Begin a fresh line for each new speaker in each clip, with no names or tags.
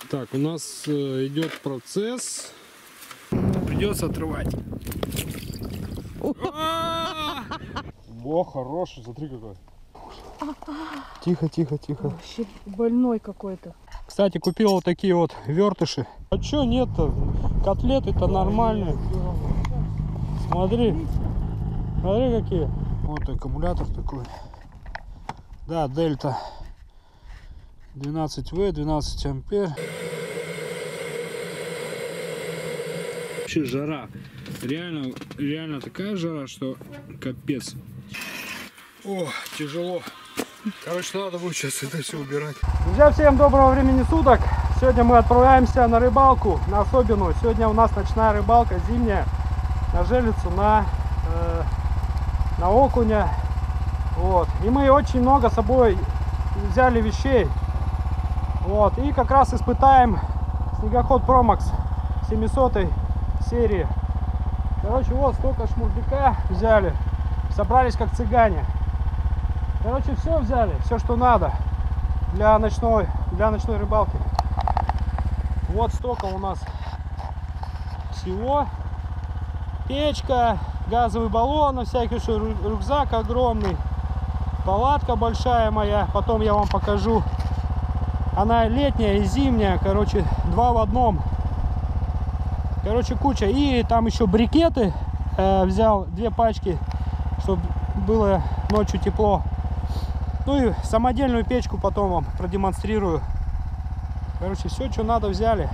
Так, у нас идет процесс. Придется отрывать. О, хороший, смотри какой. Тихо, тихо, тихо.
Вообще больной какой-то.
Кстати, купил вот такие вот вертыши. А чё нет-то? Котлеты-то нормальные. Смотри. Смотри какие. Вот аккумулятор такой. Да, Дельта. 12В, 12 ампер. Вообще жара. Реально такая жара, что капец. О, тяжело. Короче, надо будет сейчас это все убирать. Друзья, всем доброго времени суток. Сегодня мы отправляемся на рыбалку, на особенную. Сегодня у нас ночная рыбалка, зимняя, на жерлицу, на окуня. Вот. И мы очень много с собой взяли вещей. Вот. И как раз испытаем снегоход Promax 700 серии. Короче, вот столько шмурдяка взяли. Собрались как цыгане. Короче, все взяли, все, что надо для ночной рыбалки. Вот столько у нас всего. Печка, газовый баллон, всякий рюкзак огромный, палатка большая моя, потом я вам покажу. Она летняя и зимняя, короче, два в одном. Короче, куча. И там еще брикеты взял, 2 пачки, чтобы было ночью тепло. Ну и самодельную печку потом вам продемонстрирую. Короче, все, что надо, взяли.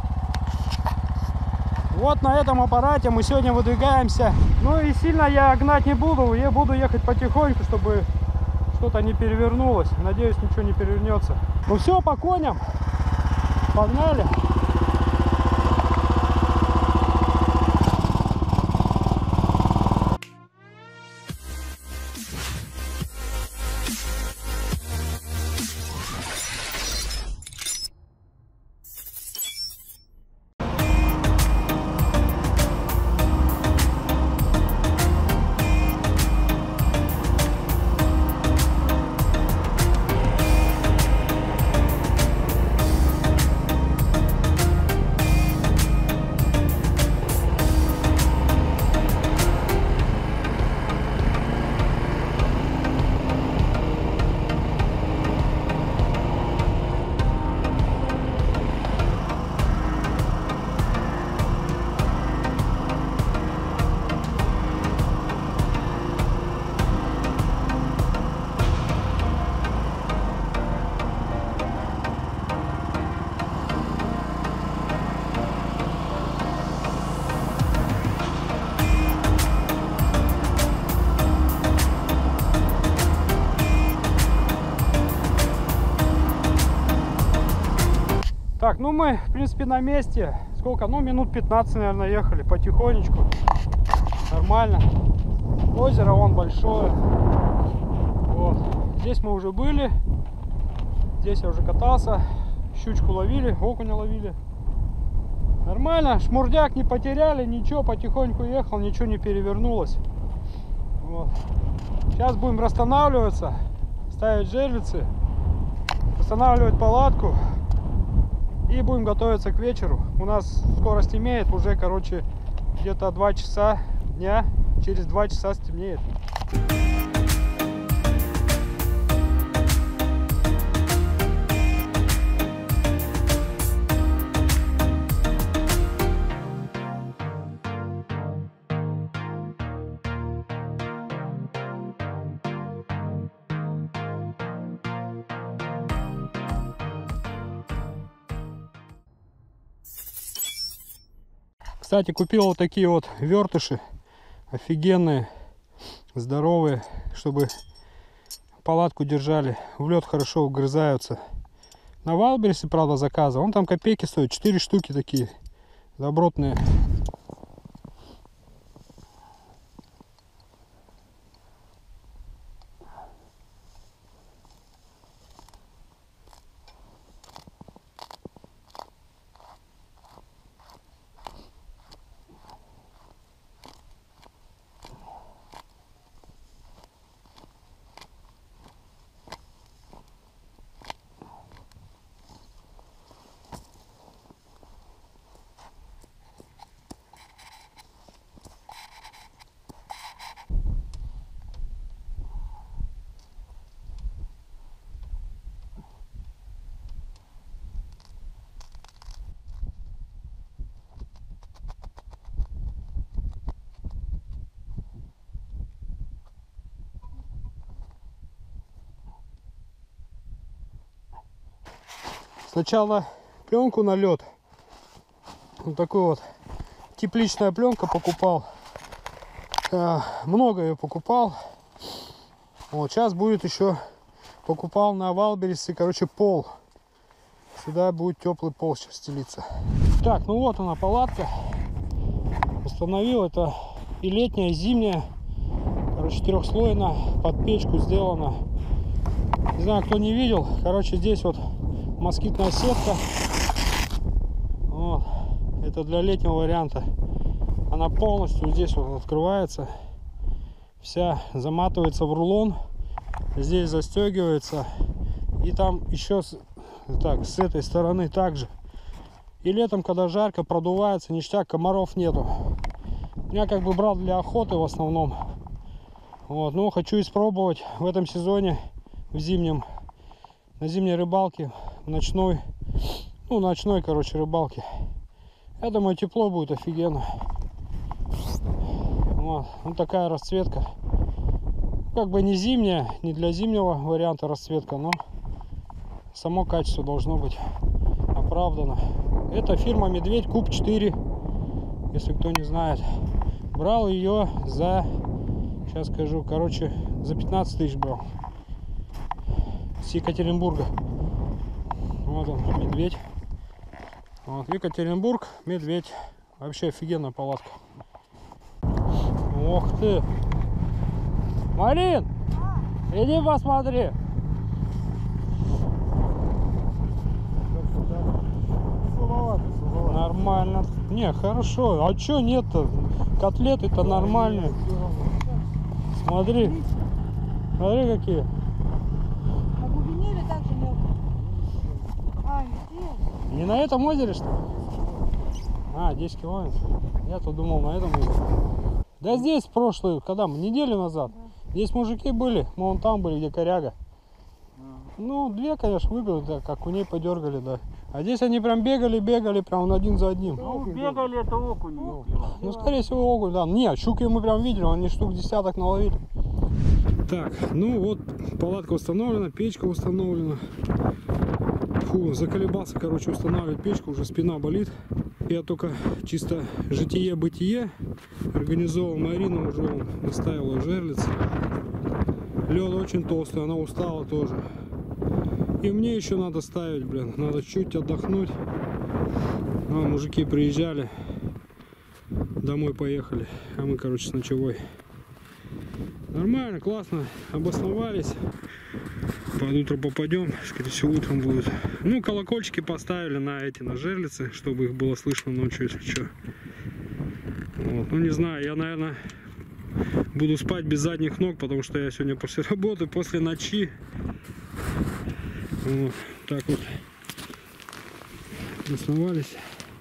Вот на этом аппарате мы сегодня выдвигаемся. Ну и сильно я гнать не буду. Я буду ехать потихоньку, чтобы что-то не перевернулось. Надеюсь, ничего не перевернется. Ну все, по коням. Погнали. Так, ну мы, в принципе, на месте. Сколько? Ну, минут 15, наверное, ехали потихонечку. Нормально. Озеро вон большое. Вот. Здесь мы уже были. Здесь я уже катался. Щучку ловили, окуня ловили. Нормально. Шмурдяк не потеряли, ничего. Потихоньку ехал, ничего не перевернулось. Вот. Сейчас будем расстанавливаться. Ставить жерлицы. Устанавливать палатку. И будем готовиться к вечеру. У нас скоро стемнеет, уже, короче, где-то 2 часа дня. Через 2 часа стемнеет. Кстати, купил вот такие вот вертыши. Офигенные, здоровые, чтобы палатку держали. В лед хорошо вгрызаются. На Вайлдберрисе, правда, заказывал. Он там копейки стоит. 4 штуки такие. Добротные. Сначала пленку на лед. Вот такую вот тепличная пленка покупал. Много ее покупал. Вот сейчас будет еще покупал на Валберисе, короче, пол. Сюда будет теплый пол сейчас стелиться. Так, ну вот она палатка. Установил, это и летняя, и зимняя. Короче, трехслойная, под печку сделана. Не знаю, кто не видел. Короче, здесь вот москитная сетка. Вот. Это для летнего варианта. Она полностью здесь вот открывается. Вся заматывается в рулон. Здесь застегивается. И там еще так, с этой стороны также. И летом, когда жарко, продувается, ништяк, комаров нету. Я как бы брал для охоты в основном. Вот, но хочу испробовать в этом сезоне, в зимнем, на зимней рыбалке, ночной, короче, рыбалке. Я думаю, тепло будет офигенно. Вот такая расцветка. Как бы не зимняя, не для зимнего варианта расцветка, но само качество должно быть оправдано. Это фирма Медведь Куб 4, если кто не знает. Брал ее за, сейчас скажу, короче, за 15 тысяч брал. С Екатеринбурга. Вот он, Медведь. Вот, Екатеринбург, Медведь. Вообще офигенная палатка. Ох ты! Марин! Иди посмотри! Нормально. Не, хорошо. А чё нет-то? Котлеты-то нормальные. Смотри. Смотри, какие.
На глубине или так же мелко? Здесь.
Не на этом озере, что ли? 10 километров. Я-то думал на этом озере. Да здесь прошлую, когда мы, неделю назад. Да. Здесь мужики были, мы вон там были, где коряга. Ну, 2, конечно, выбил, да, как у ней подергали, да. А здесь они прям бегали, прям один за одним.
Ну, бегали, это окунь.
Ну, скорее всего, окунь, да. Нет, щуки мы прям видели, они штук десяток наловили. Так, ну вот, палатка установлена, печка установлена. Фу, заколебался, короче, устанавливать печку, уже спина болит. Я только чисто житие-бытие организовал. Марина уже наставила жерлиц. Лед очень толстый, она устала тоже. И мне еще надо ставить, блин. Надо чуть отдохнуть. Мужики приезжали. Домой поехали. А мы, короче, с ночевой. Нормально, классно. Обосновались. Под утро попадем. Скорее всего, утром будет. Ну, колокольчики поставили на жерлицы, чтобы их было слышно ночью, если что. Вот. Ну, не знаю, я, наверное, буду спать без задних ног, потому что я сегодня после работы, после ночи. Вот так вот основались.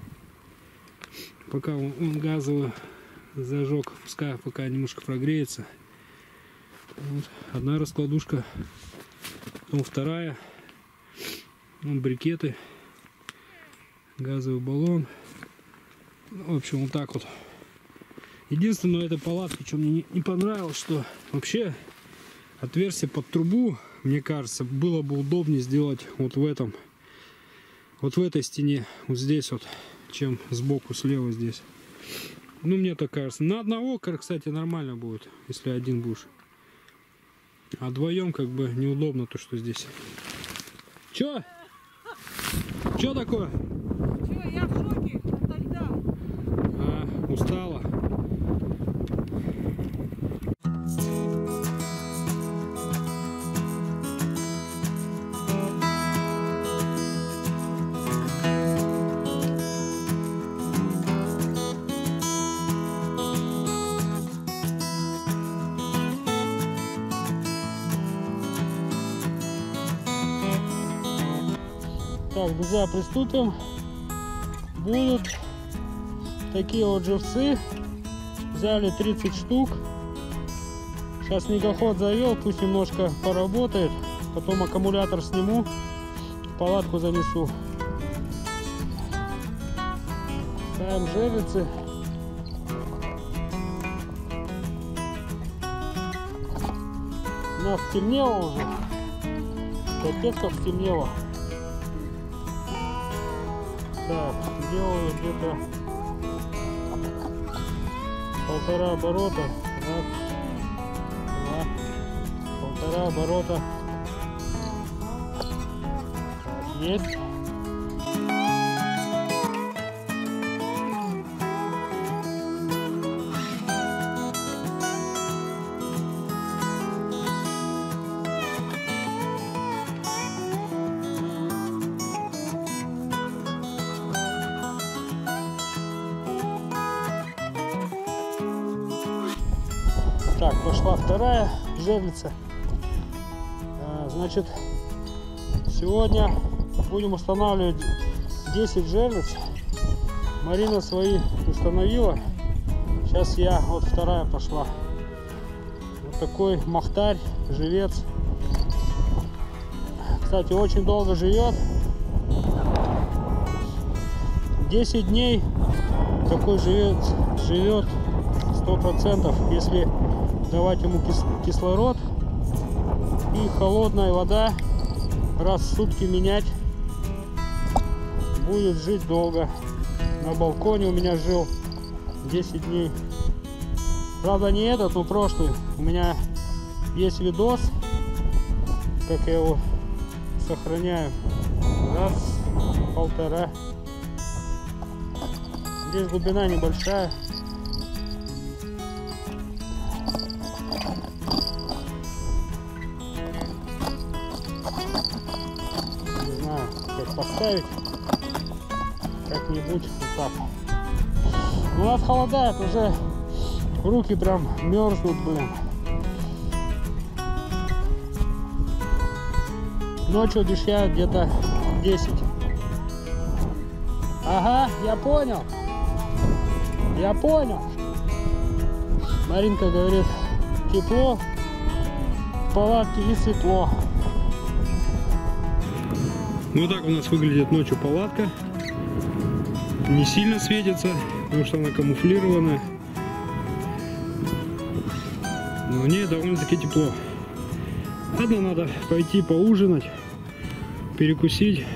Пока он газовый зажег, пускай пока немножко прогреется. Вот. Одна раскладушка, потом вторая. Вон брикеты, газовый баллон. В общем, вот так вот. Единственное, на этой палатке, что мне не понравилось, что вообще отверстие под трубу, мне кажется, было бы удобнее сделать вот в этом, вот в этой стене, вот здесь вот, чем сбоку слева здесь. Ну, мне так кажется. На одного, кстати, нормально будет, если один будешь. А вдвоем как бы неудобно то, что здесь. Чё? Чё такое?
Чё, я в шоке от льда.
Устала. Так, друзья, приступим. Будут такие вот живцы. Взяли 30 штук. Сейчас снегоход завел, пусть немножко поработает. Потом аккумулятор сниму, палатку занесу. Ставим жерлицы. У нас стемнело уже. Капец как стемнело. Так, делаю где-то 1,5 оборота. Раз, два, 1,5 оборота. Так, есть. Так, пошла вторая жерлица. Значит, сегодня будем устанавливать 10 жерлиц. Марина свои установила. Сейчас я, вот вторая пошла. Вот такой махтарь, живец. Кстати, очень долго живет. 10 дней такой живет 100%, если давать ему кислород и холодная вода раз в сутки менять. Будет жить долго. На балконе у меня жил 10 дней. Правда, не этот, но прошлый. У меня есть видос, как я его сохраняю. Раз, 1,5. Здесь глубина небольшая. Не знаю, как поставить. Как-нибудь вот так. Ну, у нас холодает, уже руки прям мерзнут, блин. Ночью дышат где-то 10. Ага, я понял. Я понял. Маринка говорит, тепло в палатке и светло. Ну, так у нас выглядит ночью палатка. Не сильно светится, потому что она камуфлирована. Но в ней довольно-таки тепло. Ладно, надо пойти поужинать, перекусить.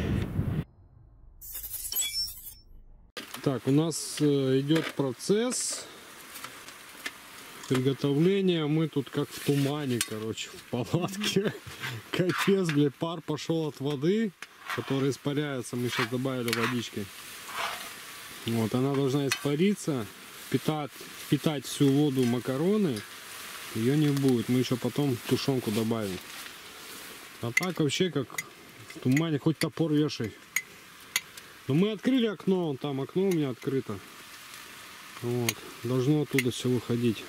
Так, у нас идет процесс приготовления. Мы тут как в тумане, короче, в палатке. Капец, блядь, пар пошел от воды, которая испаряется. Мы сейчас добавили водички. Вот, она должна испариться, впитать всю воду макароны. Ее не будет. Мы еще потом тушенку добавим. А так вообще как в тумане, хоть топор вешай. Но мы открыли окно, там окно у меня открыто. Вот. Должно оттуда все выходить.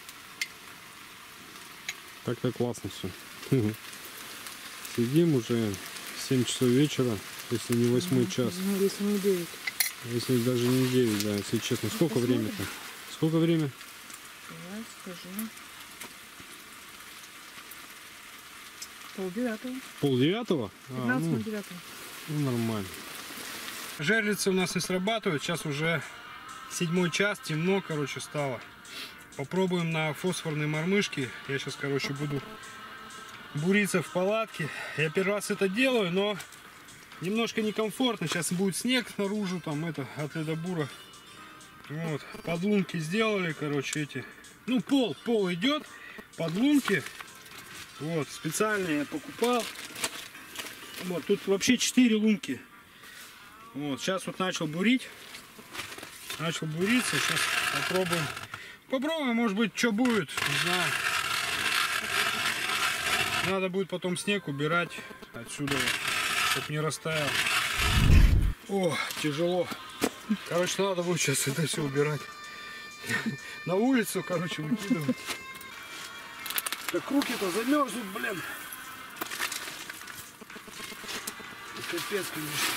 Так-то классно все. Сидим уже 7 часов вечера, если не 8 час.
Ну, если не 9.
Если даже не 9, да, если честно. Сколько время-то? Сколько время?
Давай, скажи. 8:30.
8:30?
15:09.
Ну, нормально. Жерлицы у нас не срабатывают. Сейчас уже 7 час, темно, короче, стало. Попробуем на фосфорной мормышке. Я сейчас, короче, буду буриться в палатке. Я первый раз это делаю, но немножко некомфортно. Сейчас будет снег снаружи, там это, от ледобура. Вот, подлунки сделали, короче, эти. Ну, пол идет, подлунки. Вот, специально я покупал. Вот, тут вообще 4 лунки. Вот, сейчас вот начал бурить. Начал буриться, сейчас попробуем. Попробуем, может быть, что будет, не знаю. Надо будет потом снег убирать отсюда, чтобы не растаял. О, тяжело. Короче, надо будет сейчас это все убирать. На улицу, короче, выкидывать. Так руки-то замерзнут, блин. Капец, конечно.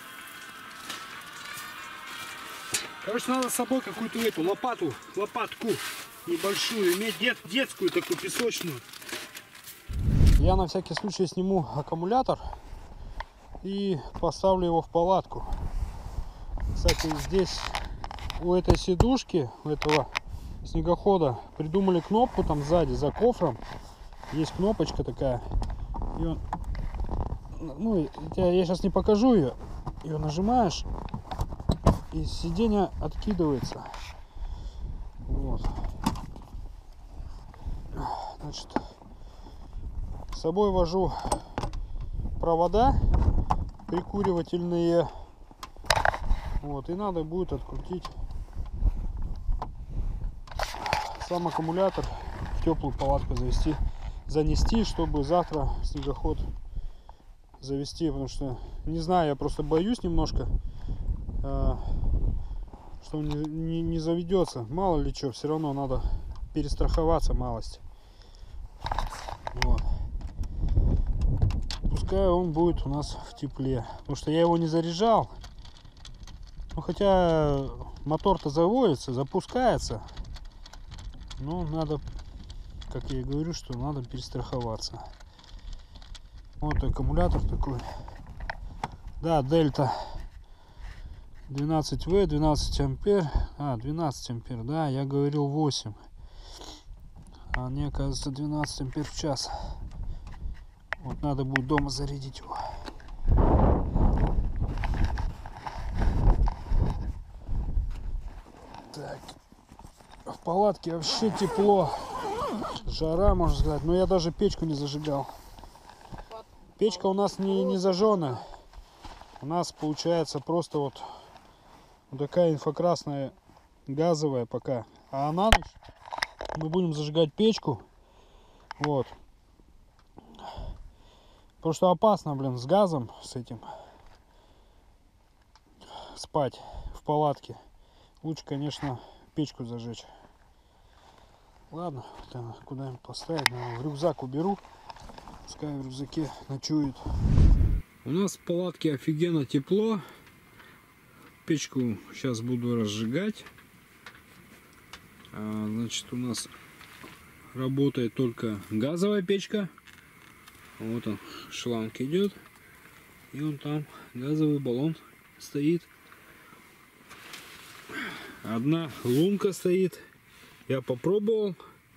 Короче, надо с собой какую-то эту лопатку небольшую иметь, детскую такую песочную. Я на всякий случай сниму аккумулятор и поставлю его в палатку. Кстати, здесь у этой сидушки, у этого снегохода придумали кнопку там сзади, за кофром. Есть кнопочка такая. И он, ну, я сейчас не покажу ее. Ее нажимаешь, и сиденье откидывается. Вот. Значит, с собой вожу провода прикуривательные. Вот, и надо будет открутить сам аккумулятор, в теплую палатку занести, чтобы завтра снегоход завести, потому что не знаю, я просто боюсь немножко, что он не заведется, мало ли что, все равно надо перестраховаться малость. Вот. Пускай он будет у нас в тепле, потому что я его не заряжал. Ну, хотя мотор-то заводится, запускается, но надо, как я и говорю, что надо перестраховаться. Вот аккумулятор такой. Да, Дельта 12В, 12 ампер. 12 ампер, да, я говорил 8. А мне, оказывается, 12 ампер в час. Вот надо будет дома зарядить его. Так. В палатке вообще тепло. Жара, можно сказать. Но я даже печку не зажигал. Печка у нас не зажженная. У нас получается просто вот такая инфракрасная газовая пока. А на ночь мы будем зажигать печку. Вот. Потому что опасно, блин, с газом, с этим спать в палатке. Лучше, конечно, печку зажечь. Ладно, куда-нибудь поставить. Наверное, в рюкзак уберу. Пускай в рюкзаке ночует. У нас в палатке офигенно тепло. Печку сейчас буду разжигать. Значит, у нас работает только газовая печка. Вот он, шланг идет. И он там, газовый баллон стоит. Одна лунка стоит. Я попробовал.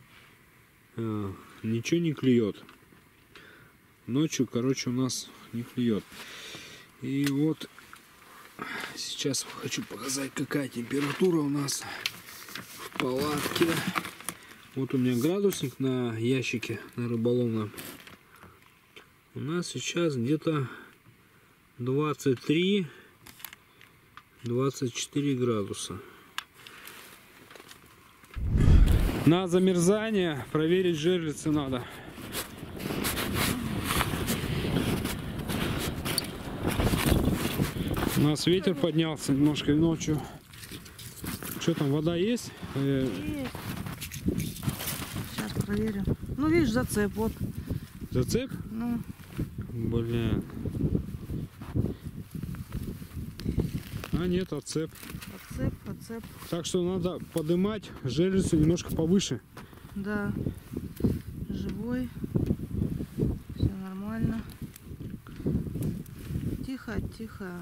Ничего не клюет. Ночью, короче, у нас не клюет. И вот сейчас хочу показать, какая температура у нас в палатке. Вот у меня градусник на ящике, на рыболовном. У нас сейчас где-то 23-24 градуса. На замерзание проверить жерлицы надо. У нас ветер поднялся немножко ночью. Что там, вода есть?
Есть. Сейчас проверим. Ну, видишь, зацеп вот.
Зацеп?
Ну.
Блин. А нет, отцеп.
Отцеп.
Так что надо поднимать жерлицу немножко повыше.
Да. Живой. Все нормально. Тихо, тихо.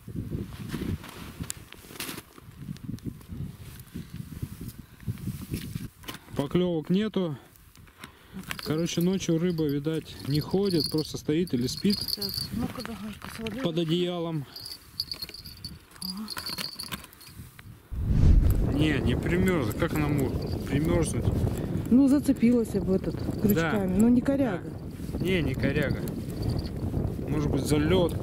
Поклевок нету. Короче, ночью рыба, видать, не ходит, просто стоит или спит.
Так, ну-ка, давай, посмотри.
Под одеялом. Не примерз. Как она может примерзнуть?
Ну, зацепилась об этот крючками.
Да.
Но не коряга.
Да. Не коряга. Может быть, залет.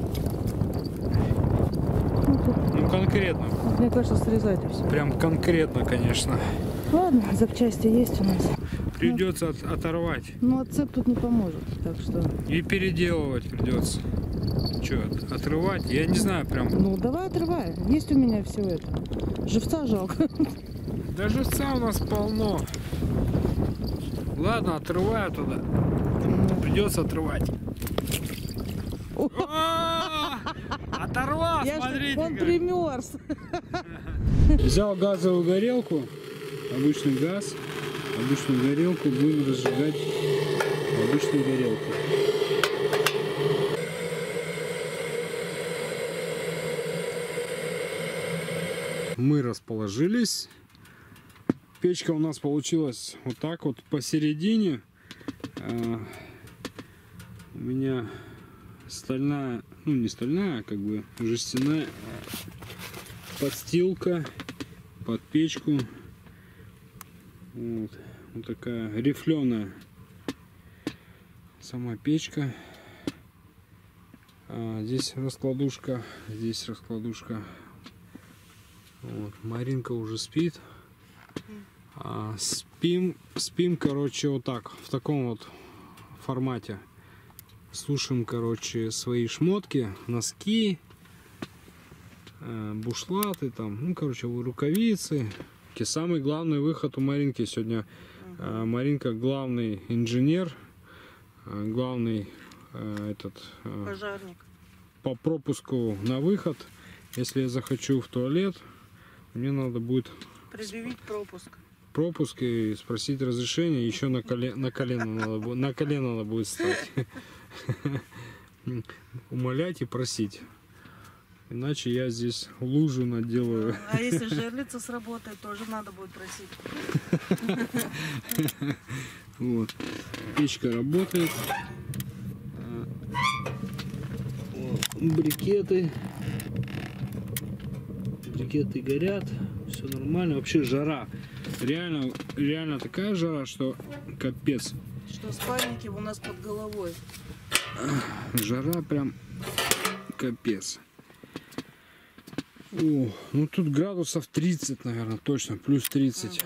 Ну, конкретно.
Мне кажется, срезать и все.
Прям конкретно, конечно.
Ладно, запчасти есть у нас.
Придется оторвать.
Ну, отцеп тут не поможет, так что...
И переделывать придется. Что, отрывать? Я не знаю прям.
Ну, давай отрывай. Есть у меня все это. Живца жалко.
Да живца у нас полно. Ладно, отрываю туда. Придется отрывать. Оторвал, смотрите.
Он примерз.
Взял газовую горелку, обычный газ, обычную горелку, будем разжигать обычную горелку. Мы расположились. Печка у нас получилась вот так вот посередине. У меня стальная, ну не стальная, а как бы жестяная подстилка под печку. Вот такая рифленая сама печка. Здесь раскладушка, здесь раскладушка. Вот, Маринка уже спит. Спим, короче, вот так, в таком вот формате. Сушим, короче, свои шмотки, носки, бушлаты, там, ну, короче, рукавицы. Самый главный выход у Маринки сегодня. Маринка главный инженер, главный
Пожарник.
По пропуску на выход. Если я захочу в туалет, мне надо будет
предъявить пропуск
и спросить разрешение. Еще на колено надо будет стать. Умолять и просить. Иначе я здесь лужу наделаю.
А если жерлица сработает, тоже надо будет просить.
Вот. Печка работает. Брикеты горят. Все нормально. Вообще жара. Реально такая жара, что капец.
Что спальники у нас под головой.
Жара прям капец. О, ну тут градусов 30, наверное, точно, плюс 30.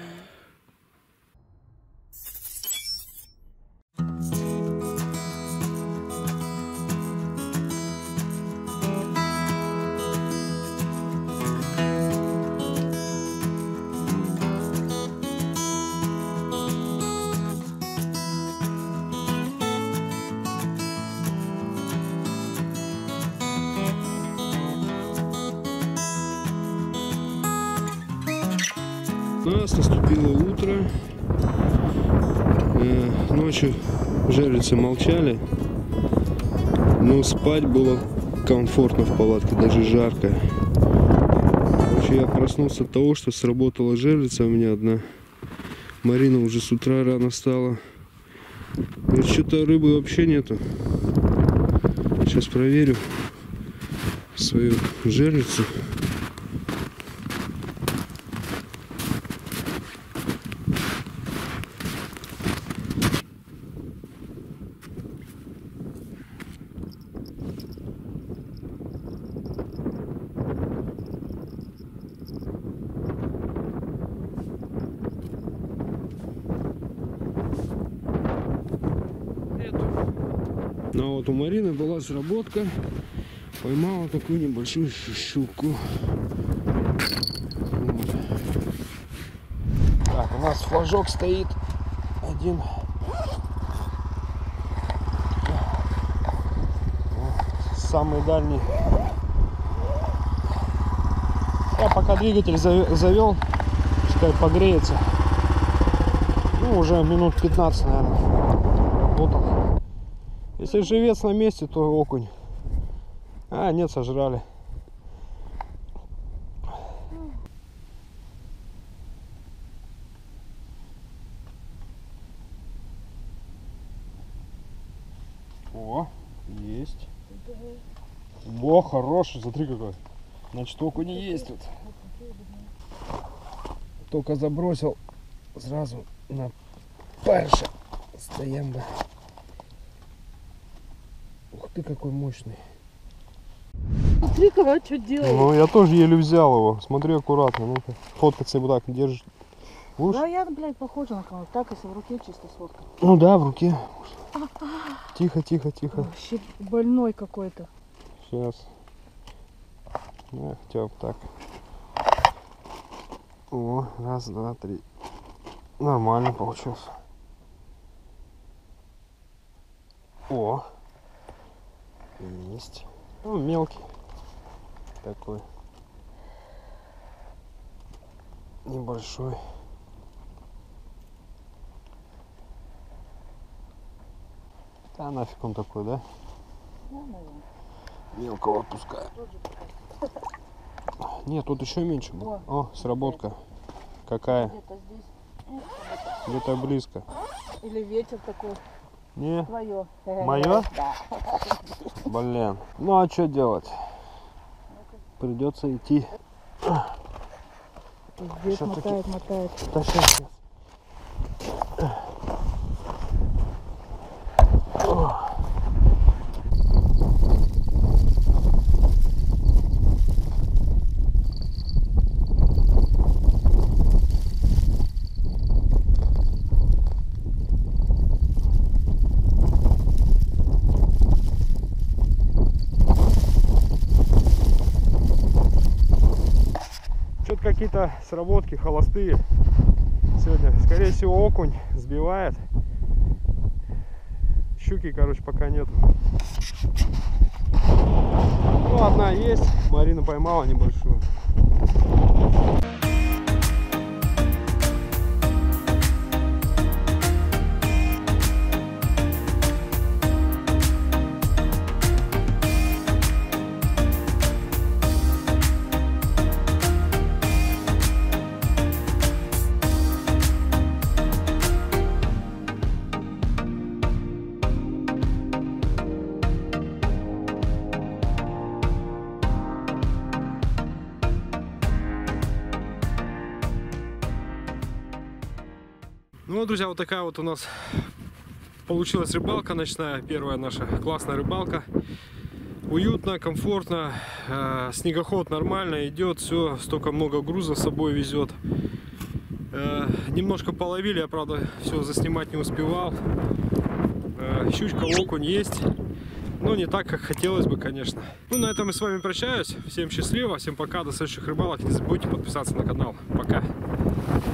У нас наступило утро. Ночью жерлицы молчали, но спать было комфортно в палатке, даже жарко. Короче, я проснулся от того, что сработала жерлица у меня одна. Марина уже с утра рано встала. Что-то рыбы вообще нету. Сейчас проверю свою жерлицу. Ну вот у Марины была сработка, поймала такую небольшую щуку. Вот. Так, у нас флажок стоит один. Вот, самый дальний. Я пока двигатель завел, пускай погреется. Ну, уже минут 15, наверное, работал. Если живец на месте, то окунь. А, нет, сожрали. О, есть. О, хороший, смотри какой. Значит, окунь есть тут. Только забросил сразу на парша. Стоим бы. Ух ты, какой мощный.
Смотри, как что делает.
Ну, я тоже еле взял его. Смотри аккуратно. Ну-ка. Фоткаться вот так держишь. Будешь?
Да, я, блядь, похожа на кого-то. Так, если в руке чисто сфоткать.
Ну да, в руке. Тихо, тихо, тихо.
Вообще больной какой-то.
Сейчас. Хотя бы так. О, раз, два, три. Нормально получился. О. Есть. Ну, мелкий. Такой. Небольшой. Да нафиг он такой, да? Мелкого отпускаю. Нет, тут еще меньше было. О, сработка. Какая?
Где-то здесь.
Где-то близко.
Или ветер такой.
Не.
Твое.
Мое?
Да.
Блин. Ну а что делать? Придется идти.
Здесь
Что
мотает, мотает.
Да сейчас. Что-то какие-то сработки холостые сегодня. Скорее всего, окунь сбивает. Щуки, короче, пока нет. Ну, одна есть. Марина поймала небольшую. Ну вот, друзья, вот такая вот у нас получилась рыбалка ночная. Первая наша классная рыбалка. Уютно, комфортно. Снегоход нормально идет. Все, столько много груза с собой везет. Немножко половили, я, правда, все заснимать не успевал. Щучка, окунь есть. Но не так, как хотелось бы, конечно. Ну, на этом я с вами прощаюсь. Всем счастливо, всем пока, до следующих рыбалок. Не забудьте подписаться на канал. Пока.